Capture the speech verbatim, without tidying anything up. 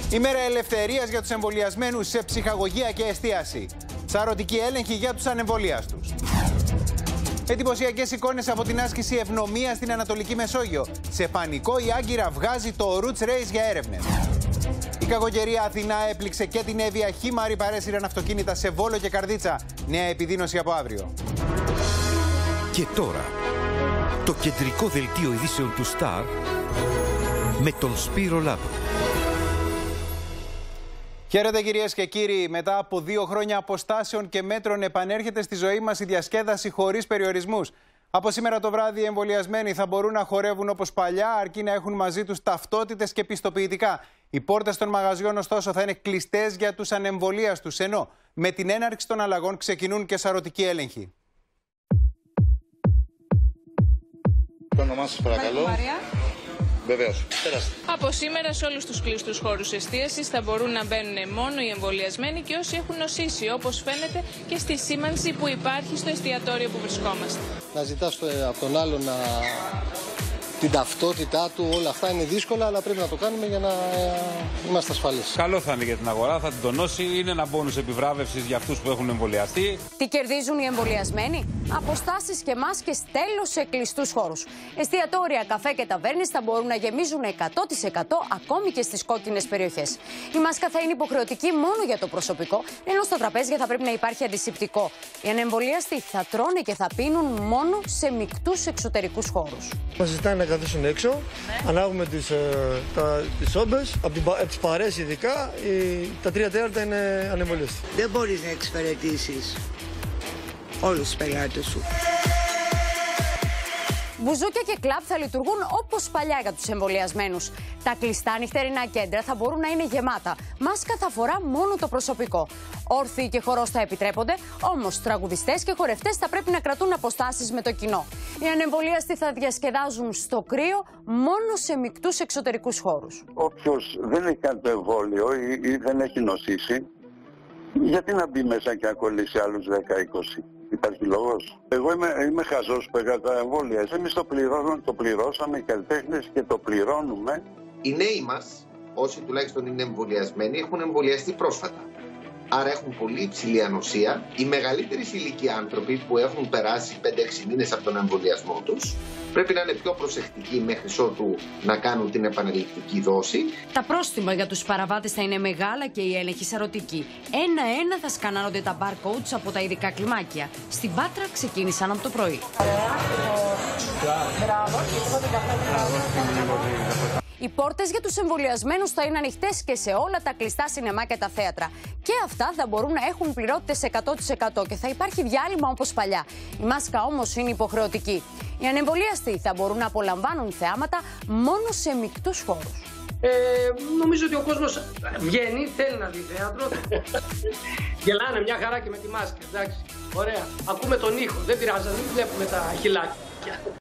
Ημέρα ελευθερίας για τους εμβολιασμένους σε ψυχαγωγία και εστίαση. Σαρωτική έλεγχη για τους ανεμβολίαστους. Εντυπωσιακές εικόνες από την άσκηση ευνομίας στην Ανατολική Μεσόγειο. Σε πανικό η Άγκυρα βγάζει το Roots Race για έρευνες. Η κακοκαιρία Αθηνά έπληξε και την Εύβοια. Χήμαροι παρέσυραν αυτοκίνητα σε Βόλο και Καρδίτσα. Νέα επιδείνωση από αύριο. Και τώρα, το κεντρικό δελτίο ειδήσεων του Star με τον Σπύρο Λάβρο. Χαίρετε κυρίες και κύριοι. Μετά από δύο χρόνια αποστάσεων και μέτρων επανέρχεται στη ζωή μας η διασκέδαση χωρίς περιορισμούς. Από σήμερα το βράδυ οι εμβολιασμένοι θα μπορούν να χορεύουν όπως παλιά, αρκεί να έχουν μαζί τους ταυτότητες και πιστοποιητικά. Οι πόρτες των μαγαζιών ωστόσο θα είναι κλειστές για τους ανεμβολίαστους, ενώ με την έναρξη των αλλαγών ξεκινούν και σαρωτικοί έλεγχοι. Το όνομά σας παρακαλώ. Βεβαίως. Από σήμερα σε όλους τους κλειστούς χώρους εστίασης θα μπορούν να μπαίνουν μόνο οι εμβολιασμένοι και όσοι έχουν νοσήσει, όπως φαίνεται και στη σήμανση που υπάρχει στο εστιατόριο που βρισκόμαστε. Να ζητάς από τον άλλο να... την ταυτότητά του, όλα αυτά είναι δύσκολα, αλλά πρέπει να το κάνουμε για να είμαστε ασφαλείς. Καλό θα είναι για την αγορά, θα την τονώσει, είναι ένα μπόνους επιβράβευσης για αυτούς που έχουν εμβολιαστεί. Τι κερδίζουν οι εμβολιασμένοι? Αποστάσεις και μάσκες τέλος σε κλειστούς χώρους. Εστιατόρια, καφέ και ταβέρνες θα μπορούν να γεμίζουν εκατό τοις εκατό ακόμη και στις κόκκινες περιοχές. Η μάσκα θα είναι υποχρεωτική μόνο για το προσωπικό, ενώ στα τραπέζια θα πρέπει να υπάρχει αντισηπτικό. Οι ανεμβολίαστοι θα τρώνε και θα πίνουν μόνο σε μικτούς εξωτερικούς χώρους. Μας ζητάνε να καθίσουν έξω, ναι. Ανάγουμε τις, ε, τα, τις όμπες, από, την, από τις παρέες ειδικά, οι, τα τρία τέταρτα είναι ανεμβολίαστοι. Δεν μπορείς να εξυπηρετήσεις όλους τους πελάτες σου. Μπουζούκια και κλαμπ θα λειτουργούν όπως παλιά για τους εμβολιασμένους. Τα κλειστά νυχτερινά κέντρα θα μπορούν να είναι γεμάτα. Μάσκα θα φορά μόνο το προσωπικό. Όρθιοι και χορός θα επιτρέπονται, όμως τραγουδιστές και χορευτές θα πρέπει να κρατούν αποστάσεις με το κοινό. Οι ανεμβολίαστοι θα διασκεδάζουν στο κρύο μόνο σε μικτούς εξωτερικούς χώρους. Όποιος δεν έχει κάνει το εμβόλιο ή, ή δεν έχει νοσήσει, γιατί να μπει μέσα και να κολλήσει άλλους δέκα είκοσι. Υπάρχει λόγος? Εγώ είμαι, είμαι χαζός που έκανα τα εμβόλια. Εμείς το, το πληρώσαμε οι καλλιτέχνες και το πληρώνουμε. Οι νέοι μας, όσοι τουλάχιστον είναι εμβολιασμένοι, έχουν εμβολιαστεί πρόσφατα. Άρα έχουν πολύ υψηλή ανοσία. Οι μεγαλύτεροι ηλικία άνθρωποι που έχουν περάσει πέντε έξι μήνες από τον εμβολιασμό τους πρέπει να είναι πιο προσεκτικοί μέχρι ότου να κάνουν την επαναληπτική δόση. Τα πρόστιμα για τους παραβάτες θα είναι μεγάλα και η έλεγχη σαρωτική. Ένα-ένα θα σκανάρονται τα barcodes από τα ειδικά κλιμάκια. Στην Πάτρα ξεκίνησαν από το πρωί. Οι πόρτες για τους εμβολιασμένους θα είναι ανοιχτές και σε όλα τα κλειστά σινεμά και τα θέατρα. Και αυτά θα μπορούν να έχουν πληρότητες εκατό τοις εκατό και θα υπάρχει διάλειμμα όπως παλιά. Η μάσκα όμως είναι υποχρεωτική. Οι ανεμβολίαστοι θα μπορούν να απολαμβάνουν θεάματα μόνο σε μικτούς χώρους. Ε, νομίζω ότι ο κόσμος βγαίνει, θέλει να δει θέατρο. Γελάνε μια χαρά και με τη μάσκα, εντάξει. Ωραία. Ακούμε τον ήχο, δεν πειράζει, δεν βλέπουμε τα χυλάκια.